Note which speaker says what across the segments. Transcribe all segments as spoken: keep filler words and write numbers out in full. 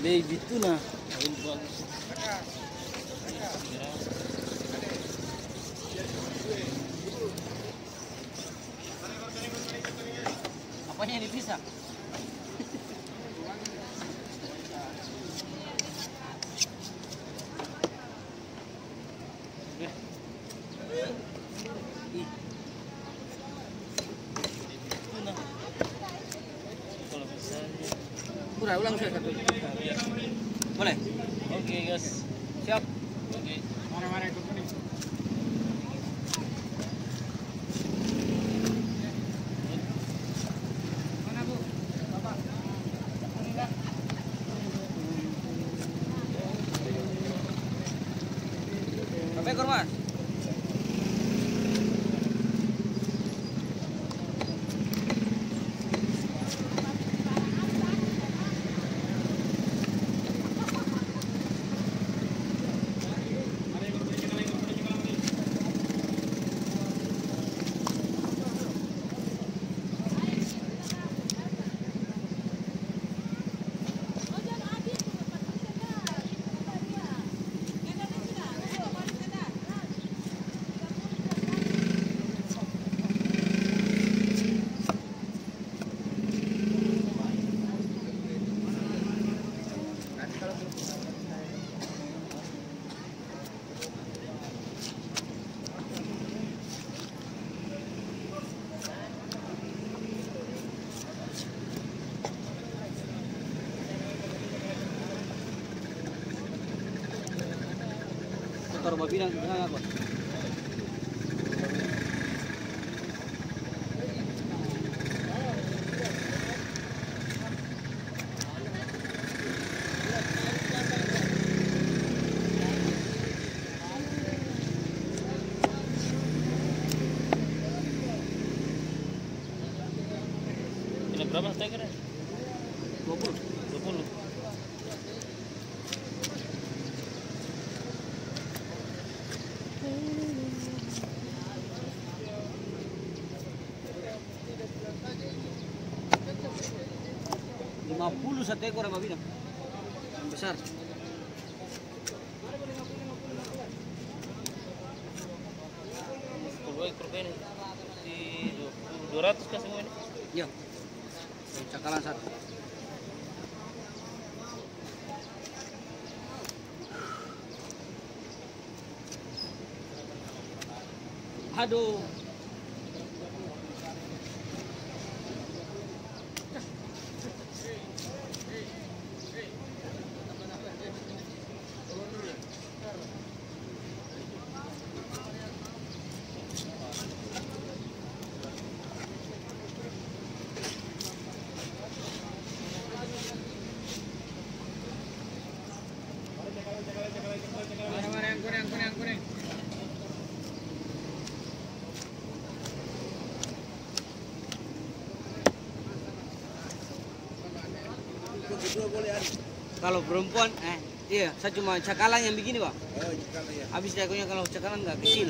Speaker 1: Baby tuna. Apanya yang dipisah? Udah ulang saya satu. Boleh? Oke okay, guys. Siap. Oke. Okay. Mana-mana ikut kuning. Mana Bu? Bapak. Kuning enggak? Berapa ekor Mas? Taruh babinang di tengah apa? Ini berapa stekernya? dua puluh. dua puluh. lima puluh satu ekor yang babina yang besar. Sepuluh ekor ini di dua ratus kan semua ini? Iya. Cakalan satu. Aduh. Mana-mana yang kuning, kuning, kuning. Kalau perempuan, eh, iya, saya cuma cakalang yang begini, Pak. Oh, cakalang ya. Habis jagonya kalau cakalang nggak kecil.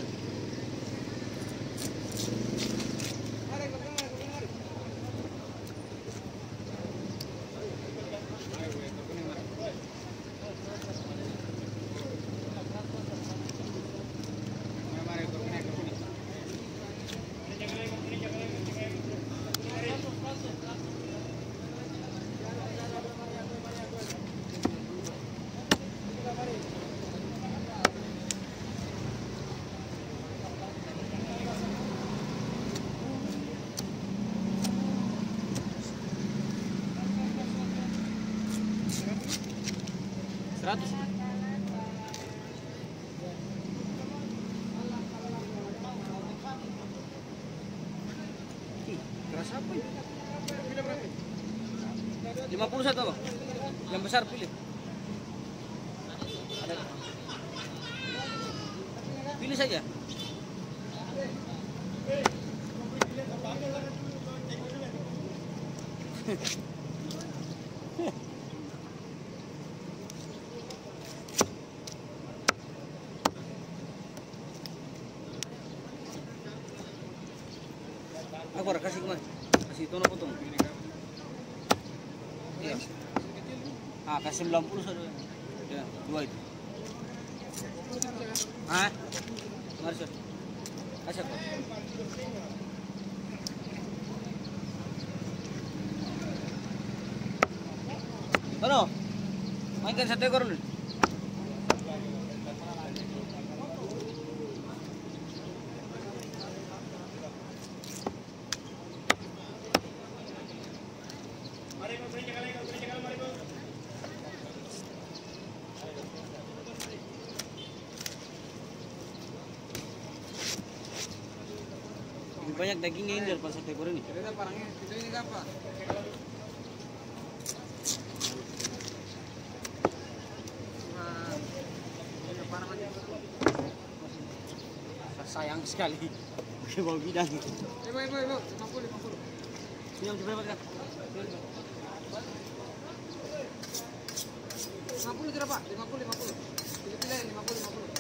Speaker 1: Seratus. Ih, keras apa ini? lima puluh satu apa? Yang besar pilih. Ada. Pilih saja. Aku ada kasih kemana? Kasih tuna potong. Iya. Ah, Ah, kasih sembilan puluh saja. Ya, dua itu. Hah? Mari, Sir. Kasih apa? Ano? Mainkan satu ekor dulu. Lebih banyak dagingnya ini daripada satu ekor ini.
Speaker 2: Kita parangnya, itu ini apa?
Speaker 1: Sayang sekali. Oke, mau bidang.
Speaker 2: Ibu, ibu, ibu, lima puluh, lima puluh.
Speaker 1: Senyum berapa kan?
Speaker 2: lima puluh tidak Pak? lima puluh, lima puluh. Pilih-pilih lima puluh, lima puluh.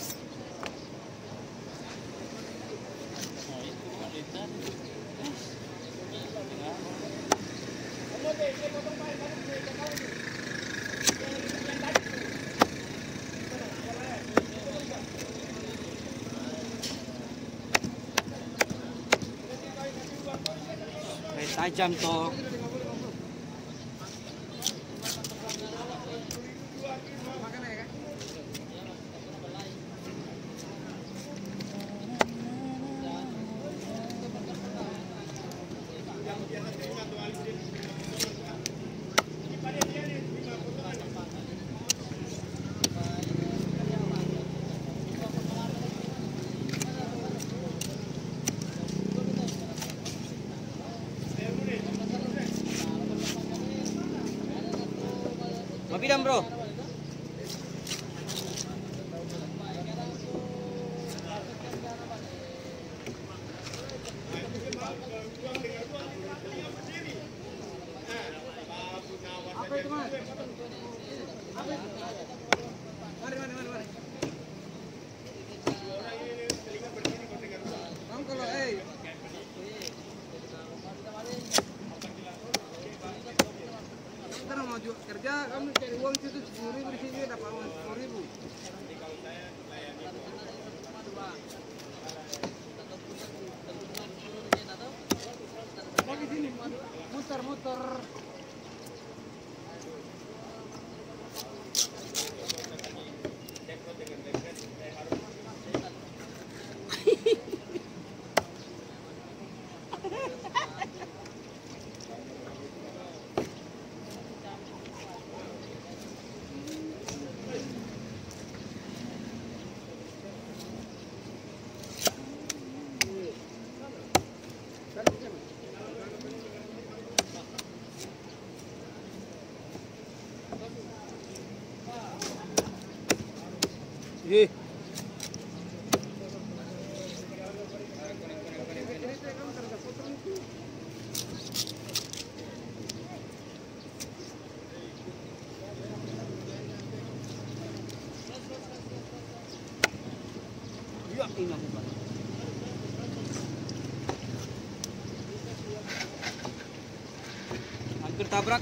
Speaker 1: Tajam toh. Mapidam bro.
Speaker 2: Apa itu Mas? Apa itu? Mari, mari, mari, mari. Kamu kalau eh kamu mau kerja, kamu cari uang situ sepuluh ribu di sini dapat uang sepuluh ribu. Mau di sini muter-muter.
Speaker 1: Ih. Ya, ini aku Pak. Hampir tabrak.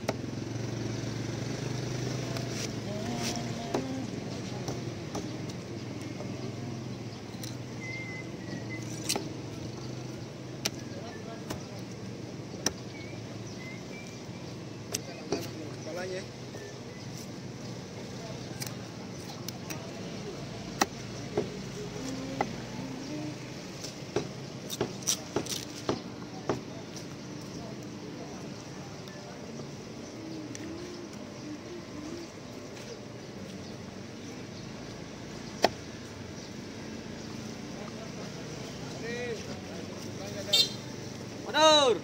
Speaker 2: Kepalanya.
Speaker 1: Mundur.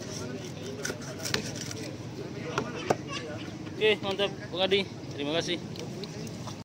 Speaker 3: Oke, mantap, Pak Kadi. Terima kasih.